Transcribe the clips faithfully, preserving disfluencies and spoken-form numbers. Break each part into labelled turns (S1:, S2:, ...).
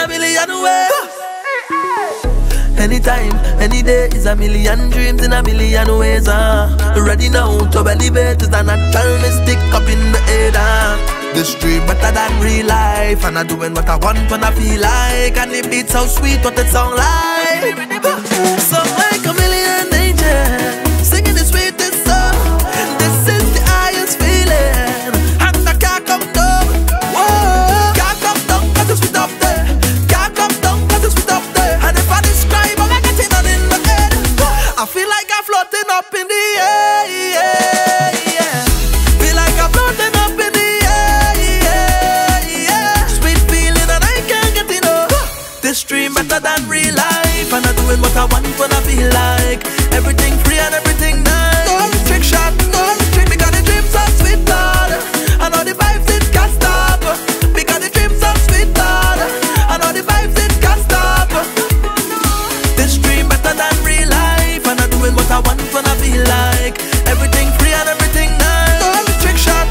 S1: a million ways. Anytime, any day is a million dreams in a million ways. Uh. Ready now to elevate is a natural mystic up in the air. Uh. This dream better than real life, and I'm doing what I want when I feel like, and it beats so sweet what it sound like. So like a million angels singing the sweetest song. This is the highest feeling, and I can't come down. Whoa, can't come down 'cause it's sweet up there. Can't come down 'cause it's sweet up there. And if I describe, I'm like getting on in my head. I feel like I'm floating up in the air. Yeah, yeah. Feel like I'm floating up in the air. Yeah, yeah. Sweet feeling and I can't get enough. This dream better than real life, and I'm doing what I want when I feel like. Everything free and everything nice. No restriction, no restriction. Because the dreams are sweet, Lord. And all the vibes it can't stop. Because the dreams are sweet, Lord. And all the vibes it can't stop. This dream better than real life, and I'm doing what I want when I feel like. Everything free and everything nice. No restriction.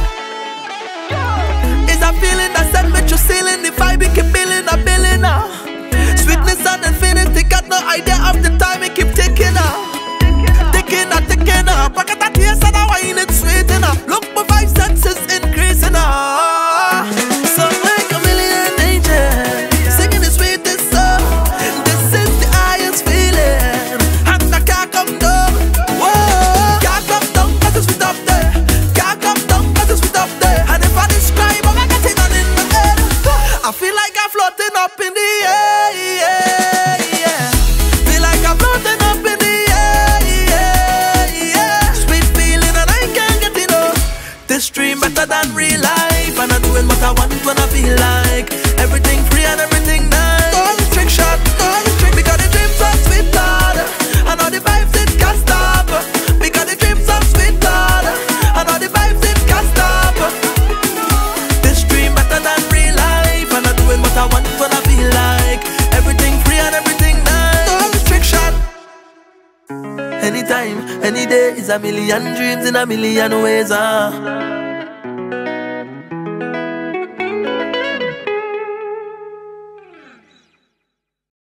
S1: It's a feeling that set me to ceiling. The vibe it keep building, a building now. Sweetness and infinity, got no idea of the time it keep taking up. Taking up, taking up. Back at that taste and I wine it sweet enough. Look, my five senses increasing up. So like a million angels singing the sweetest song. This is the highest feeling, and I can't come down. Whoa, can't come down 'cause it's sweet up there. Can't come down 'cause it's sweet up there. And if I describe, I'm like getting on in my head. I feel like I'm floating up in the air. Yeah, yeah. Feel like I'm floating up in the air. Yeah, yeah. Sweet feeling and I can't get enough. This dream better than real life, and I'm doing what I want when I feel like. Everything free and everything nice. No restriction, no restriction. Because the dreams are sweet, Lord. And all the vibes it can't stop. Because the dreams are sweet, Lord. And all the vibes it can't stop. This dream better than real life, and I'm doing what I want when I feel like. Everything free and everything nice. No restriction. Anytime, any day is a million dreams in a million ways. Uh.